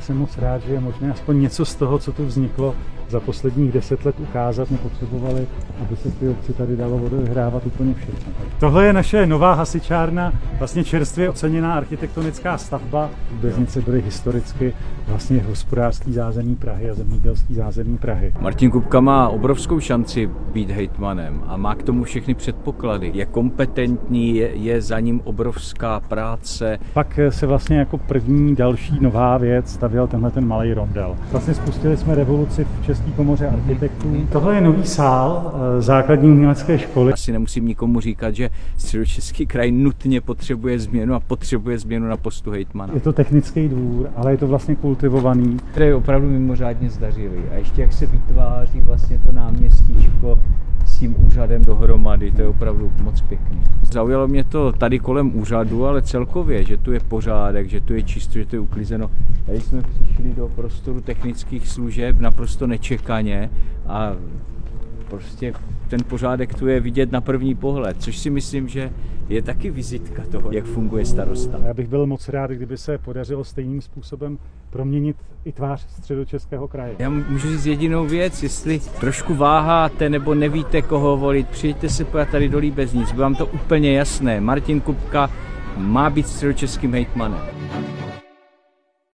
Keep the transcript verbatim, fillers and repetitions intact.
jsem moc rád, že je možné aspoň něco z toho, co tu vzniklo za posledních deset let ukázat. Nepotřebovali, aby se v té obci tady dalo odehrávat úplně všechno. Tohle je naše nová hasičárna, vlastně čerstvě oceněná architektonická stavba. Věznice byly historicky vlastně hospodářský zázemí Prahy a zemědělský zázemí Prahy. Martin Kupka má obrovskou šanci být hejtmanem a má k tomu všechny předpoklady. Je kompetentní, je, je za ním obrovská práce. Pak se vlastně jako první další nová věc stavěl tenhle ten malý rondel. Vlastně spustili jsme revoluci v České komoře architektů. Tohle je nový sál základní umělecké školy. Asi nemusím nikomu říkat, že Středočeský kraj nutně potřebuje změnu a potřebuje změnu na postu hejtmana. Je to technický dvůr, ale je to vlastně kultivovaný. To je opravdu mimořádně zdařilý. A ještě jak se vytváří vlastně to náměstíčko s tím úřadem dohromady, to je opravdu moc pěkný. Zaujalo mě to tady kolem úřadu, ale celkově, že tu je pořádek, že tu je čisto, že tu je uklizeno. Tady jsme přišli do prostoru technických služeb naprosto nečekaně a prostě ten pořádek tu je vidět na první pohled, což si myslím, že je taky vizitka toho, jak funguje starosta. Já bych byl moc rád, kdyby se podařilo stejným způsobem proměnit i tvář Středočeského kraje. Já můžu říct jedinou věc, jestli trošku váháte nebo nevíte, koho volit, přijďte se pojat tady do Líbeznic, bylo vám to úplně jasné. Martin Kupka má být středočeským hejtmanem.